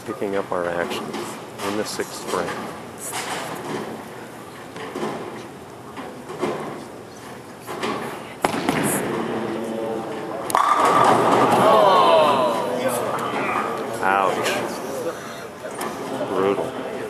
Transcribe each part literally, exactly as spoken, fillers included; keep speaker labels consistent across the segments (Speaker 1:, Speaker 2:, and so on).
Speaker 1: picking up our action in the sixth frame. Ouch. Brutal.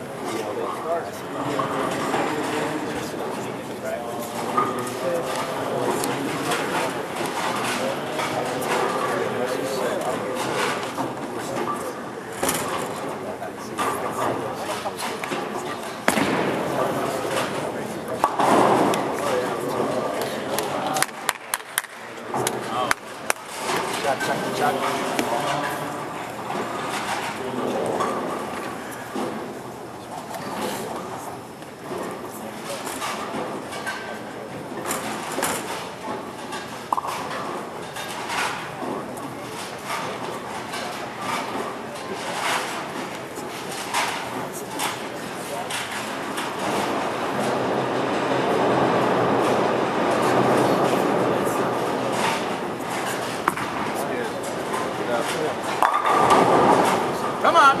Speaker 2: Come on.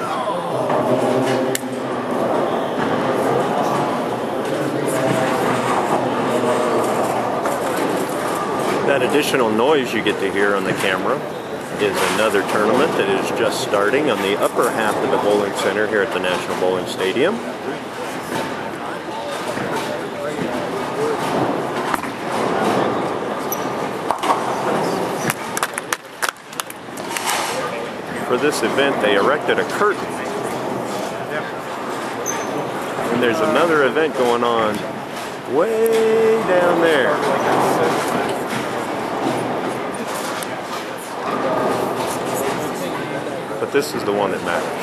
Speaker 1: That additional noise you get to hear on the camera is another tournament that is just starting on the upper half of the bowling center here at the National Bowling Stadium. For this event, they erected a curtain. And there's another event going on way down there. But this is the one that matters.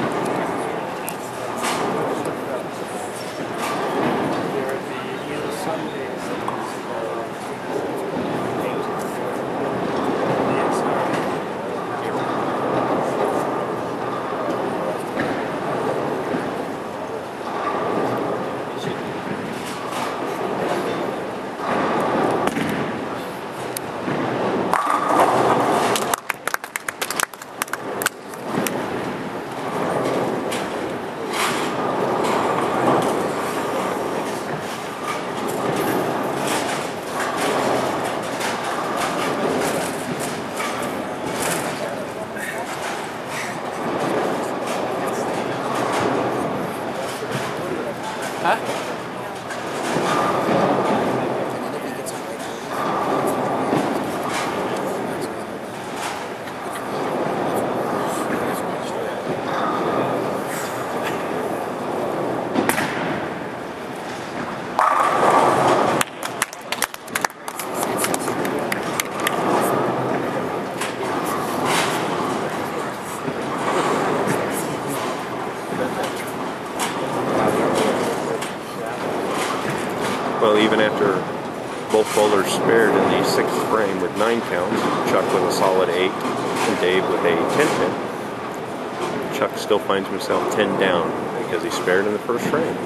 Speaker 1: Well, even after both bowlers spared in the sixth frame with nine counts, Chuck with a solid eight, and Dave with a ten pin, Chuck still finds himself ten down because he spared in the first frame.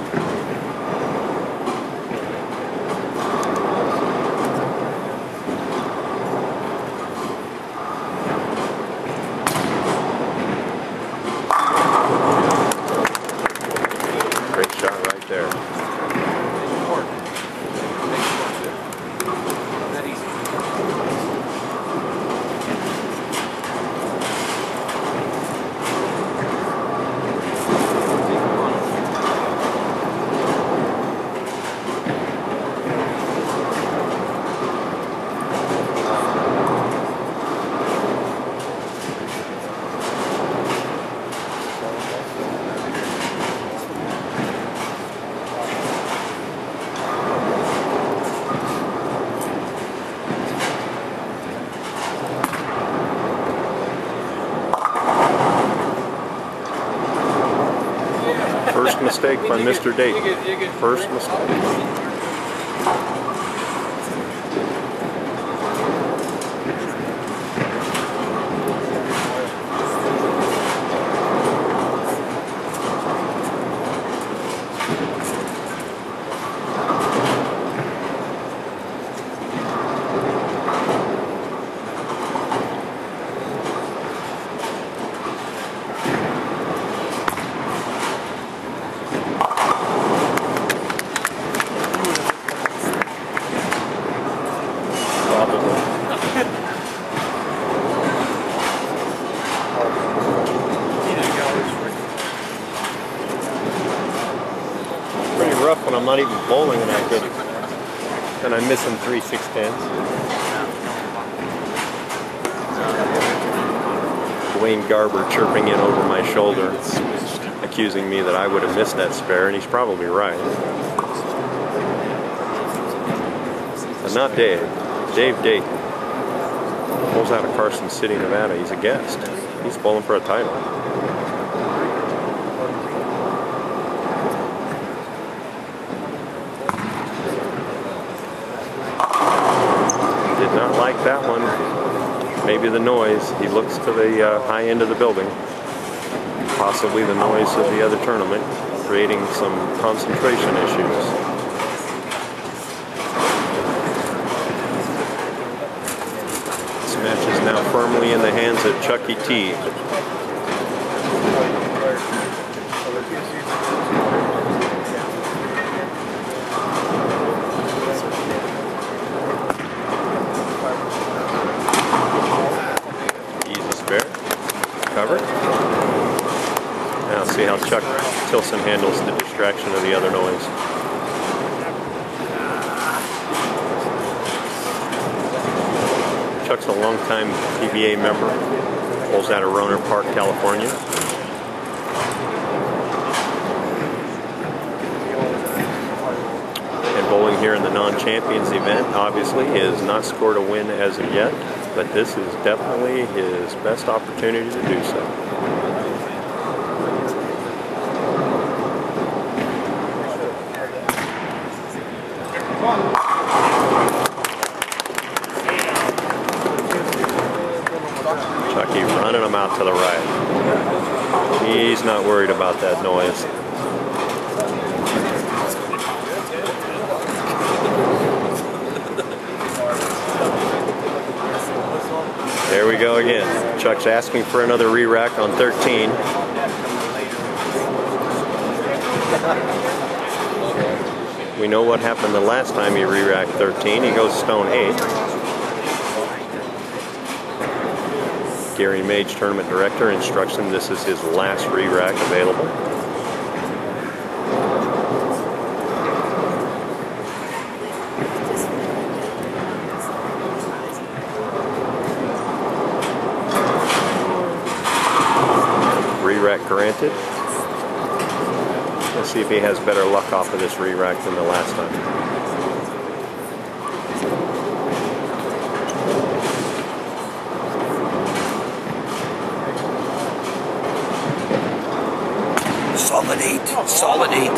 Speaker 1: Great shot right there. First mistake by Mister Dayton. First mistake. bowling and I could, and I'm missing three six tens. Wayne Garber chirping in over my shoulder, accusing me that I would have missed that spare, and he's probably right. But not Dave. Dave Dayton pulls out of Carson City, Nevada. He's a guest. He's bowling for a title. Did not like that one. Maybe the noise. He looks to the uh, high end of the building. Possibly the noise of the other tournament, creating some concentration issues. This match is now firmly in the hands of Chucky T. Covered. Now see how Chuck Tillson handles the distraction of the other noise. Chuck's a longtime P B A member. Bowls out of Rhonert Park, California. And bowling here in the non-champions event, obviously, he has not scored a win as of yet. But this is definitely his best opportunity to do so. Chucky running him out to the right. He's not worried about that noise. There we go again. Chuck's asking for another re-rack on thirteen. We know what happened the last time he re-racked thirteen. He goes stone eight. Gary Mage, tournament director, instructs him this is his last re-rack available. Re-rack granted. Let's see if he has better luck off of this re-rack than the last time.
Speaker 2: Solid eight. Solid eight.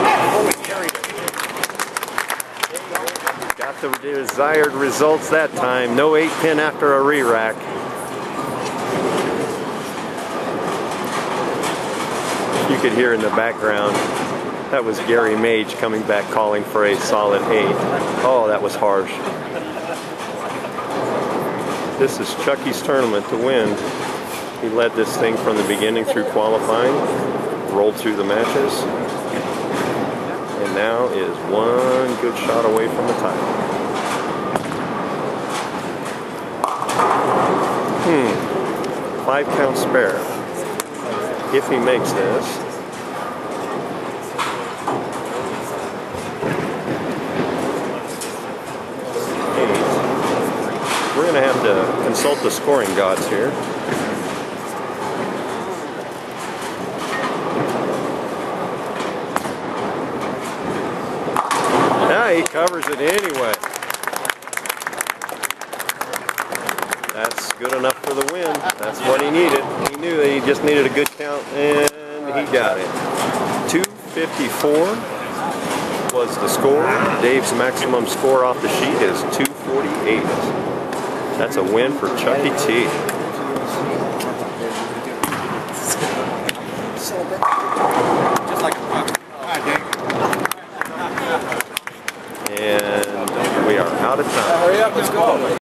Speaker 1: Got the desired results that time. No eight pin after a re-rack. You could hear in the background, that was Gary Mage coming back calling for a solid eight. Oh, that was harsh. This is Chucky's tournament to win. He led this thing from the beginning through qualifying, rolled through the matches, and now is one good shot away from the title. Hmm. Five count spare. If he makes this, eight. We're going to have to consult the scoring gods here. Now he covers it anyway. That's good enough for the win. That's what he needed. He knew that he just needed a good count, and he got it. two fifty-four was the score. Dave's maximum score off the sheet is two forty-eight. That's a win for Chucky T.
Speaker 2: Just like a puck.
Speaker 1: And we are out of time.
Speaker 2: Hurry up, let's go.